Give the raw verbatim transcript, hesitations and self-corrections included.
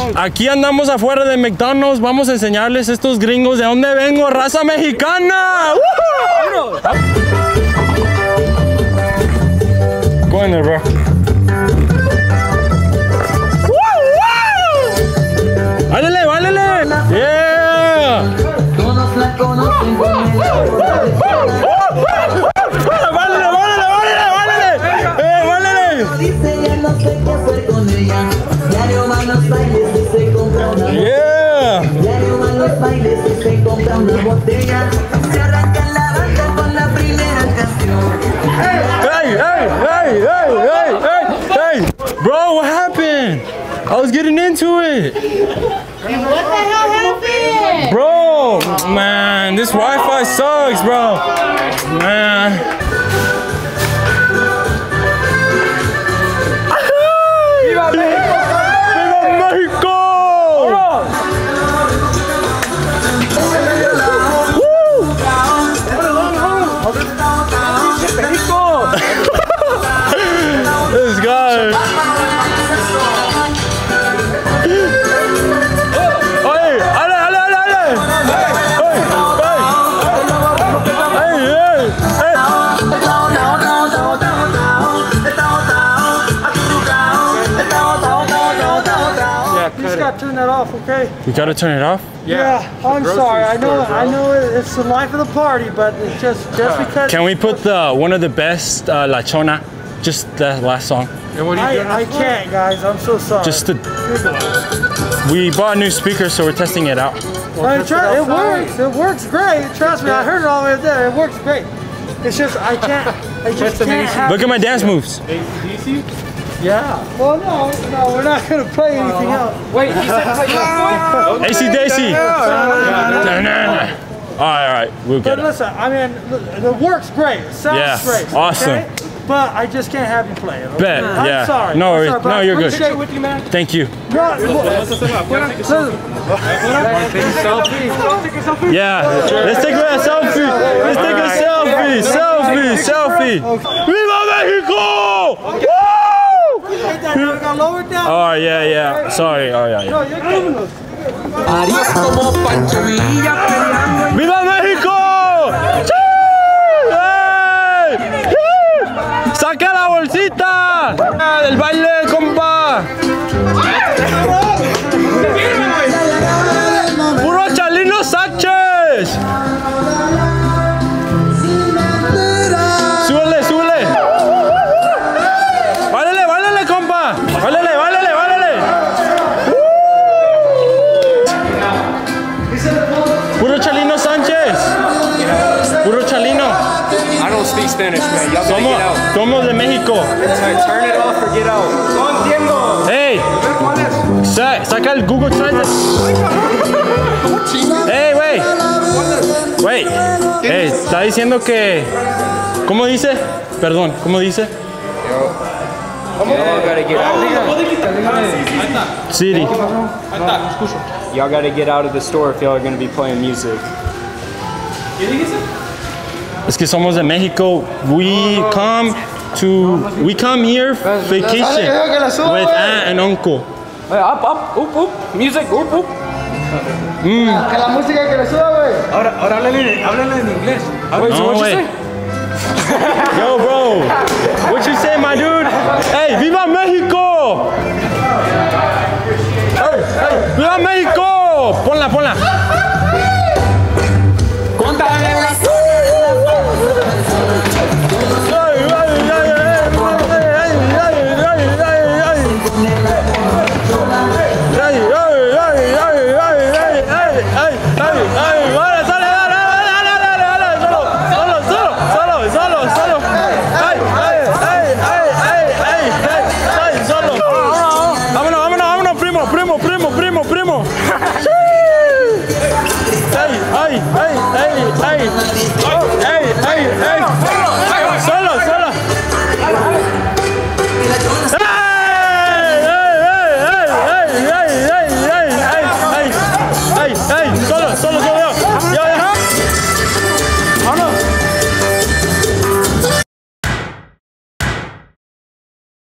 Aquí andamos afuera de McDonald's. Vamos a enseñarles a estos gringos de dónde vengo, raza mexicana. ¡Woo! Go in there, bro. ¡Válele, válele! ¡Yeah! ¡Válele, válele, válele, válele! ¡Eh, válele! Dice ya no sé qué hacer con ella. Diario van los bailes y se compra una botella. Diario van los bailes y se compra una botella. Se arranca la banda con la primera canción. ¡Hey, hey, hey, hey, hey, hey, hey! Bro, what happened? I was getting into it. What the hell happened? Bro, man, this Wi-Fi sucks, bro. Man. ¡Viva México! ¡Viva México! This guy. Turn that off, okay? We gotta turn it off? Yeah, yeah I'm sorry. I know store, I know it's the life of the party, but it's just just because. Can we put the one of the best uh, La Chona? Just that last song. And what are you I, doing I can't, guys. I'm so sorry. Just the. We bought a new speaker, so we're testing it out. Well, it, try, it works. It works great. Trust me. I heard it all the way up there. It works great. It's just I can't. I just can't. Have Look at my dance moves. Yeah. Well, no, no, we're not gonna play anything else. Wait, he said play A C D C. All right, all right, we'll get but it. But listen, I mean, the work's great. It sounds yeah, great. Awesome. Okay? But I just can't have you play it. Okay? Bet, I'm yeah. sorry. No worries. I'm sorry, no, you're good. With you, man. Thank you. No, yeah, let's take a selfie. Let's take a selfie. Selfie, selfie. Viva Mexico! Woo! Oh, yeah, yeah. Sorry. Oh, yeah, yeah. ¡Viva México! ¡Sí! ¡Hey! ¡Saca la bolsita! ¡Del baile, compa! ¡Puro Chalino Sánchez! ¡Súbele, súbele! ¡Válele, válele, compa! ¡Válele, válele, válele! ¡Puro Chalino Sánchez! ¡Puro Chalino! I don't speak Spanish, man. Y'all gotta somos, get out. Somos de México. Turn it off or get out. No entiendo. Hey, sa saca el Google Translate. Hey, wey. Wey. Hey, está diciendo que. ¿Cómo dice? Perdón, ¿cómo dice? Y'all gotta get out. City. Y'all gotta get out of the store if y'all are gonna be playing music. Es que somos de México. We come to, we come here vacation with aunt and uncle. Hey, up, up, oop, oop. Music, oop, oop. Mm. Que la música que le suba, güey. Ahora, ahora háblenle, háblenle en inglés. Wait, so no, what'd you wait. say? Yo, bro. What you say, my dude? Hey, viva México! Hey, hey, viva México! Ponla, ponla. Contale.